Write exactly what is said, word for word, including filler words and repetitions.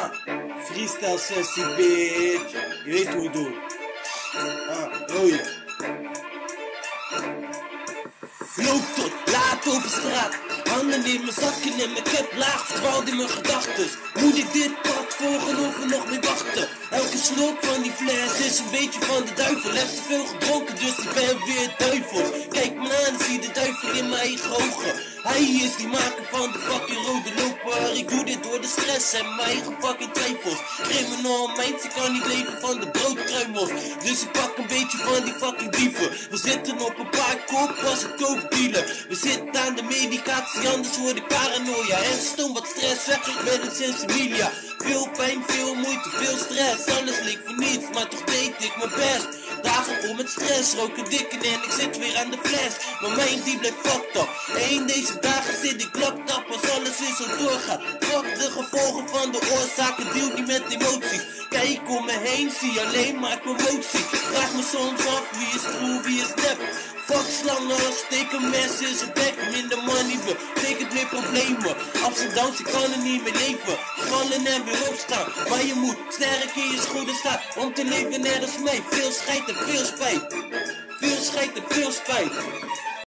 Ah, freestyle sessie, bitch. Je weet hoe we doen. Ah, oh ja. Loop tot laat over straat. Handen in mijn zakken en mijn cap laag verdwaald in mijn gedachtes. Moet ik dit pad volgen of er nog mee wachten? Elke slok van die fles is een beetje van de duivel. Heb te veel gedronken, dus ik ben weer duivel. Kijk me aan, zie de duivel in mijn eigen ogen. Hij is die maker van de fucking rode loper. Ik doe dit door de stress en mijn eigen fucking twijfels. Criminal minds, ik kan niet leven van de broodkruimels. Dus ik pak een beetje van die fucking dieven. We zitten op een paar kop als een kookdealer. We zitten aan de medicatie, anders word ik paranoia. En stoom wat stress weg met een sensimilia. Veel pijn, veel moeite, veel stress. Alles leek voor niets, maar toch deed ik mijn best. Dagen vol met stress, roken dikken en ik zit weer aan de fles. Mijn mind die blijft fucked up. Eén deze dagen zit ik locked up als alles is zo doorgaat. Fuck de gevolgen van de oorzaken, deal niet met emoties. Kijk om me heen, zie alleen maar commotie. Vraag me soms af wie is true, wie is nep. Fuck slangen, steek een mes in zijn bek. Minder money, betekent meer problemen. Amsterdam, ik kan er niet meer leven. Vallen en weer opstaan, maar je moet sterk in je schoenen staan. Om te leven net als mij, veel scheid en veel spijt. Veel scheid en veel spijt.